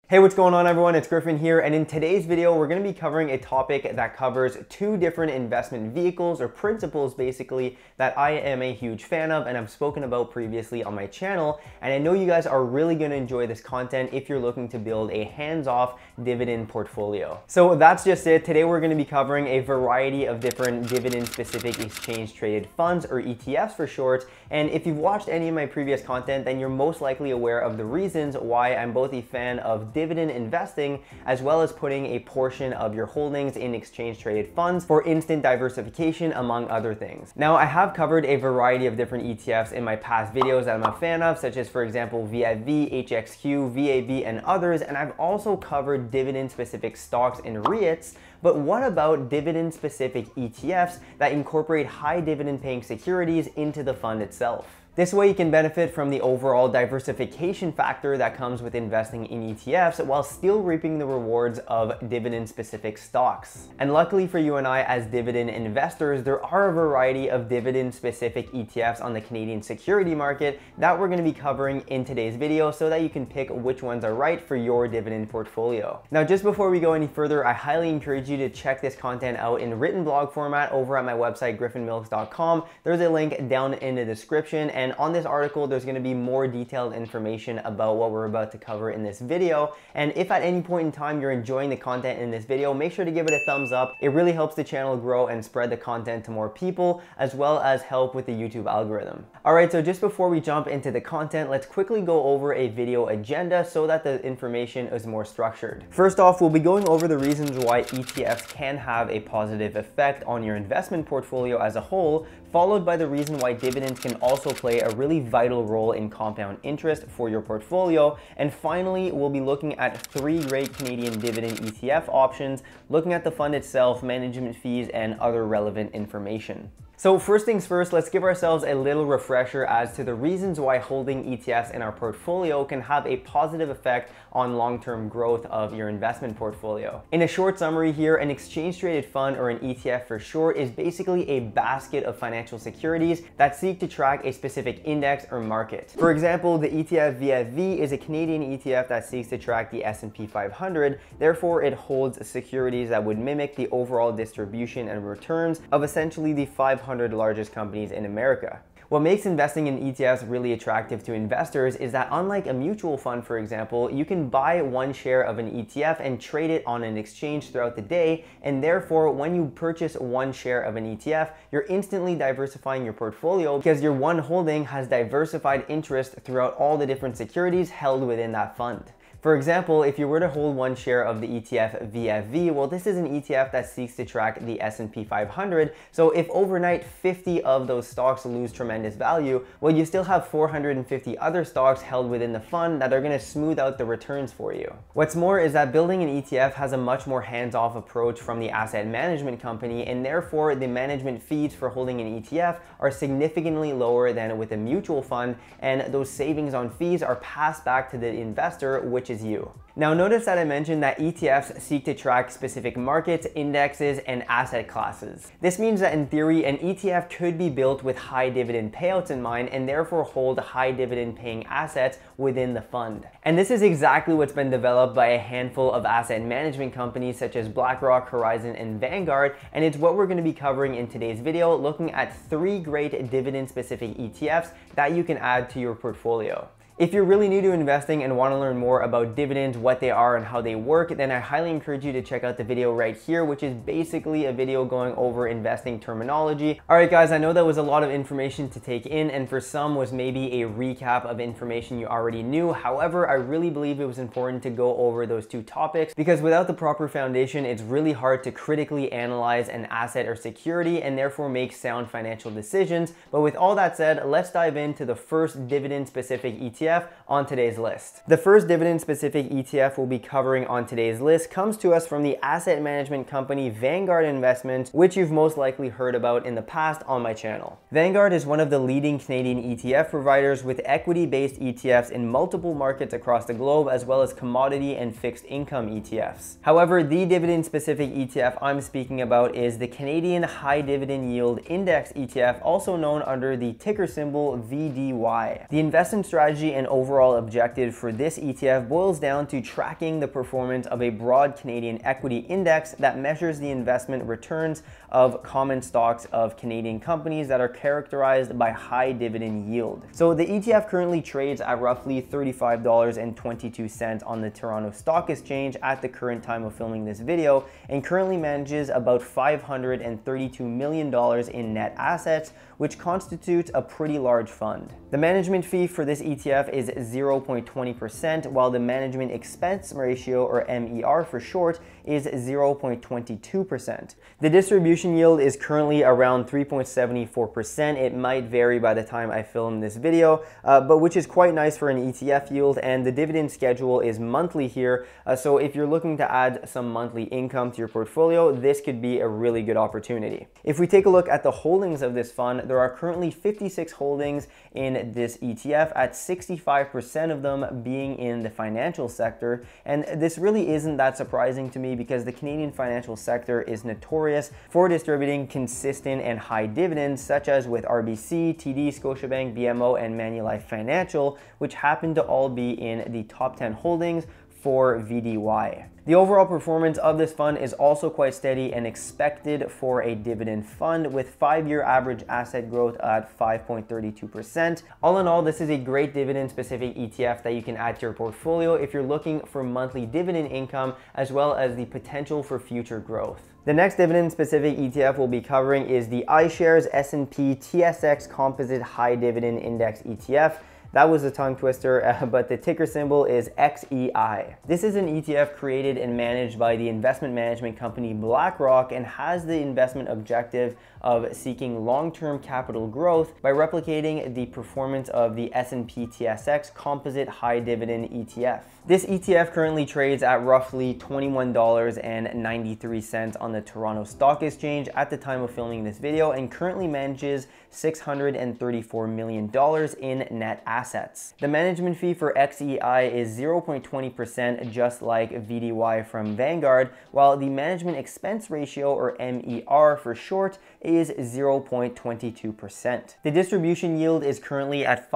Hey, what's going on everyone? It's Griffin here, and in today's video, we're going to be covering a topic that covers two different investment vehicles or principles basically that I am a huge fan of and I've spoken about previously on my channel. And I know you guys are really going to enjoy this content if you're looking to build a hands-off dividend portfolio. So that's just it. Today, we're going to be covering a variety of different dividend-specific exchange-traded funds, or ETFs for short. And if you've watched any of my previous content, then you're most likely aware of the reasons why I'm both a fan of dividend investing, as well as putting a portion of your holdings in exchange traded funds for instant diversification, among other things. Now, I have covered a variety of different ETFs in my past videos that I'm a fan of, such as, for example, VIV, HXQ, VAB, and others, and I've also covered dividend-specific stocks and REITs. But what about dividend-specific ETFs that incorporate high dividend-paying securities into the fund itself? This way you can benefit from the overall diversification factor that comes with investing in ETFs while still reaping the rewards of dividend-specific stocks. And luckily for you and I as dividend investors, there are a variety of dividend-specific ETFs on the Canadian security market that we're going to be covering in today's video so that you can pick which ones are right for your dividend portfolio. Now, just before we go any further, I highly encourage you to check this content out in written blog format over at my website, griffinmilks.com. There's a link down in the description, and on this article, there's going to be more detailed information about what we're about to cover in this video. And if at any point in time you're enjoying the content in this video, make sure to give it a thumbs up. It really helps the channel grow and spread the content to more people, as well as help with the YouTube algorithm. All right, so just before we jump into the content, let's quickly go over a video agenda so that the information is more structured. First off, we'll be going over the reasons why ETFs can have a positive effect on your investment portfolio as a whole, followed by the reason why dividends can also play a really vital role in compound interest for your portfolio. And finally, we'll be looking at three great Canadian dividend ETF options, looking at the fund itself, management fees, and other relevant information. So first things first, let's give ourselves a little refresher as to the reasons why holding ETFs in our portfolio can have a positive effect on long-term growth of your investment portfolio. In a short summary here, an exchange-traded fund, or an ETF for short, is basically a basket of financial securities that seek to track a specific index or market. For example, the ETF VIV is a Canadian ETF that seeks to track the S&P 500. Therefore, it holds securities that would mimic the overall distribution and returns of essentially the 500 largest companies in America. What makes investing in ETFs really attractive to investors is that, unlike a mutual fund, for example, you can buy one share of an ETF and trade it on an exchange throughout the day, and therefore when you purchase one share of an ETF, you're instantly diversifying your portfolio because your one holding has diversified interest throughout all the different securities held within that fund. For example, if you were to hold one share of the ETF VFV, well, this is an ETF that seeks to track the S&P 500. So if overnight 50 of those stocks lose tremendous value, well, you still have 450 other stocks held within the fund that are going to smooth out the returns for you. What's more is that building an ETF has a much more hands-off approach from the asset management company, and therefore the management fees for holding an ETF are significantly lower than with a mutual fund, and those savings on fees are passed back to the investor, which is you. Now, notice that I mentioned that ETFs seek to track specific markets, indexes, and asset classes. This means that in theory, an ETF could be built with high dividend payouts in mind and therefore hold high dividend paying assets within the fund. And this is exactly what's been developed by a handful of asset management companies such as BlackRock, Horizon, and Vanguard, and it's what we're going to be covering in today's video, looking at three great dividend specific ETFs that you can add to your portfolio. If you're really new to investing and want to learn more about dividends, what they are and how they work, then I highly encourage you to check out the video right here, which is basically a video going over investing terminology. All right, guys, I know that was a lot of information to take in, and for some was maybe a recap of information you already knew. However, I really believe it was important to go over those two topics because without the proper foundation, it's really hard to critically analyze an asset or security and therefore make sound financial decisions. But with all that said, let's dive into the first dividend-specific ETF on today's list. The first dividend-specific ETF we'll be covering on today's list comes to us from the asset management company Vanguard Investments, which you've most likely heard about in the past on my channel. Vanguard is one of the leading Canadian ETF providers with equity-based ETFs in multiple markets across the globe, as well as commodity and fixed income ETFs. However, the dividend-specific ETF I'm speaking about is the Canadian High Dividend Yield Index ETF, also known under the ticker symbol VDY. The investment strategy an overall objective for this ETF boils down to tracking the performance of a broad Canadian equity index that measures the investment returns of common stocks of Canadian companies that are characterized by high dividend yield. So the ETF currently trades at roughly $35.22 on the Toronto Stock Exchange at the current time of filming this video, and currently manages about $532 million in net assets, which constitutes a pretty large fund. The management fee for this ETF is 0.20%, while the management expense ratio, or MER for short, is 0.22%. The distribution yield is currently around 3.74%. It might vary by the time I film this video, but which is quite nice for an ETF yield, and the dividend schedule is monthly here, so if you're looking to add some monthly income to your portfolio, this could be a really good opportunity. If we take a look at the holdings of this fund, there are currently 56 holdings in this ETF, at 65% of them being in the financial sector, and this really isn't that surprising to me because the Canadian financial sector is notorious for distributing consistent and high dividends, such as with RBC, TD, Scotiabank, BMO, and Manulife Financial, which happen to all be in the top 10 holdings for VDY. The overall performance of this fund is also quite steady and expected for a dividend fund, with 5-year average asset growth at 5.32%. All in all, this is a great dividend specific ETF that you can add to your portfolio if you're looking for monthly dividend income as well as the potential for future growth. The next dividend specific ETF we'll be covering is the iShares S&P TSX Composite High Dividend Index ETF. That was a tongue twister, but the ticker symbol is XEI. This is an ETF created and managed by the investment management company BlackRock and has the investment objective of seeking long-term capital growth by replicating the performance of the S&P TSX Composite High Dividend ETF. This ETF currently trades at roughly $21.93 on the Toronto Stock Exchange at the time of filming this video, and currently manages $634 million in net assets. The management fee for XEI is 0.20%, just like VDY from Vanguard, while the management expense ratio, or MER for short, is 0.22%. The distribution yield is currently at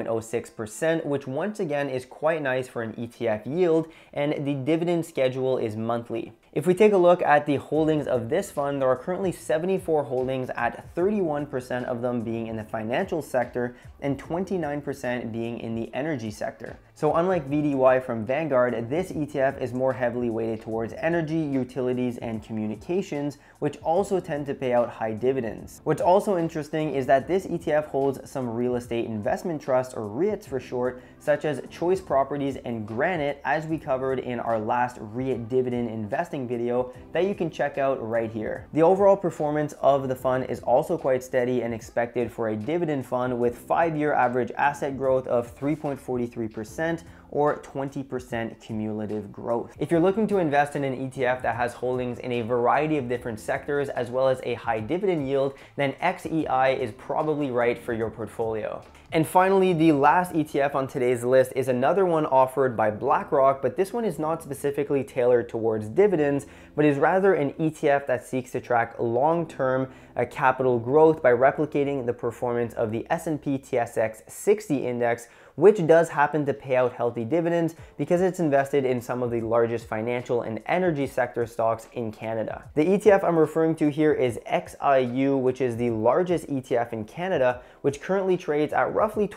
5.06%, which once again is quite nice for an ETF yield, and the dividend schedule is monthly. If we take a look at the holdings of this fund, there are currently 74 holdings, at 31% of them being in the financial sector and 29% being in the energy sector. So unlike VDY from Vanguard, this ETF is more heavily weighted towards energy, utilities, and communications, which also tend to pay out high dividends. What's also interesting is that this ETF holds some real estate investment trusts, or REITs for short, such as Choice Properties and Granite, as we covered in our last REIT dividend investing video that you can check out right here. The overall performance of the fund is also quite steady and expected for a dividend fund, with 5-year average asset growth of 3.43%, or 20% cumulative growth. If you're looking to invest in an ETF that has holdings in a variety of different sectors as well as a high dividend yield, then XEI is probably right for your portfolio. And finally, the last ETF on today's list is another one offered by BlackRock, but this one is not specifically tailored towards dividends, but is rather an ETF that seeks to track long-term capital growth by replicating the performance of the S&P TSX 60 index, which does happen to pay out healthy dividends because it's invested in some of the largest financial and energy sector stocks in Canada. The ETF I'm referring to here is XIU, which is the largest ETF in Canada, which currently trades at roughly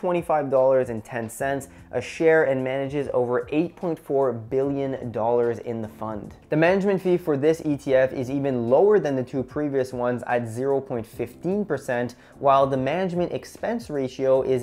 $25.10 a share and manages over $8.4 billion in the fund. The management fee for this ETF is even lower than the two previous ones at 0.15%, while the management expense ratio is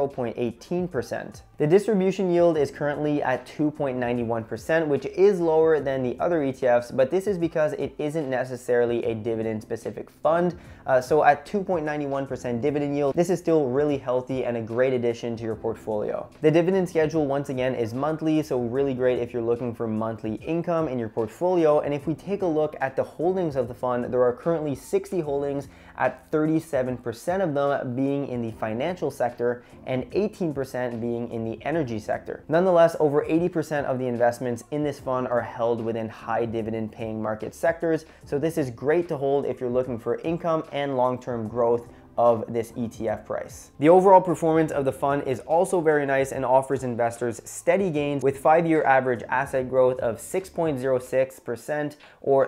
0.18%. The distribution yield is currently at 2.91%, which is lower than the other ETFs, but this is because it isn't necessarily a dividend specific fund. So at 2.91% dividend yield, this is still really healthy and a great addition to your portfolio. The dividend schedule once again is monthly, so really great if you're looking for monthly income in your portfolio. And if we take a look at the holdings of the fund, there are currently 60 holdings, at 37% of them being in the financial sector and 18% being in the energy sector. Nonetheless, over 80% of the investments in this fund are held within high dividend paying market sectors, so this is great to hold if you're looking for income and long-term growth of this ETF price. The overall performance of the fund is also very nice and offers investors steady gains with 5-year average asset growth of 6.06% or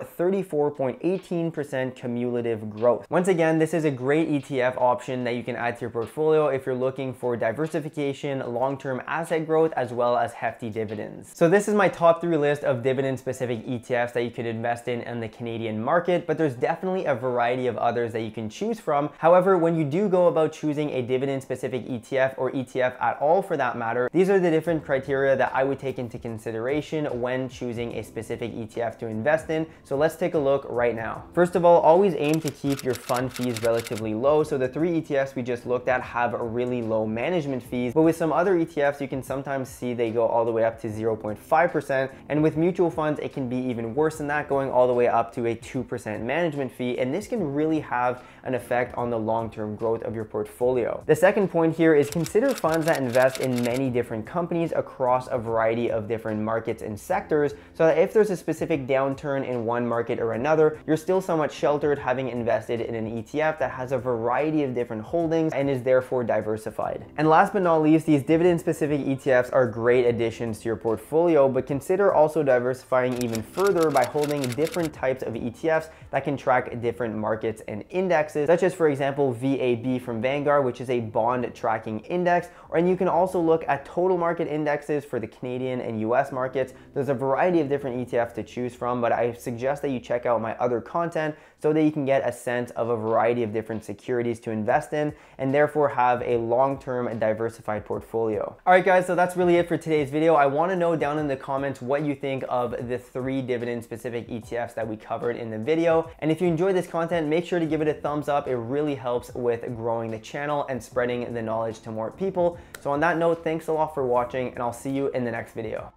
34.18% cumulative growth. Once again, this is a great ETF option that you can add to your portfolio if you're looking for diversification, long-term asset growth, as well as hefty dividends. So this is my top 3 list of dividend-specific ETFs that you could invest in the Canadian market, but there's definitely a variety of others that you can choose from. However, when you do go about choosing a dividend-specific ETF or ETF at all for that matter, these are the different criteria that I would take into consideration when choosing a specific ETF to invest in. So let's take a look right now. First of all, always aim to keep your fund fees relatively low. So the 3 ETFs we just looked at have really low management fees, but with some other ETFs, you can sometimes see they go all the way up to 0.5%. And with mutual funds, it can be even worse than that, going all the way up to a 2% management fee. And this can really have an effect on the long-term growth of your portfolio. The second point here is consider funds that invest in many different companies across a variety of different markets and sectors, so that if there's a specific downturn in one market or another, you're still somewhat sheltered having invested in an ETF that has a variety of different holdings and is therefore diversified. And last but not least, these dividend-specific ETFs are great additions to your portfolio, but consider also diversifying even further by holding different types of ETFs that can track different markets and indexes, such as, for example, VAB from Vanguard, which is a bond tracking index. And you can also look at total market indexes for the Canadian and US markets. There's a variety of different ETFs to choose from, but I suggest that you check out my other content so that you can get a sense of a variety of different securities to invest in and therefore have a long-term and diversified portfolio. All right, guys, so that's really it for today's video. I want to know down in the comments what you think of the 3 dividend-specific ETFs that we covered in the video. And if you enjoyed this content, make sure to give it a thumbs up. It really helps with growing the channel and spreading the knowledge to more people. So on that note, thanks a lot for watching, and I'll see you in the next video.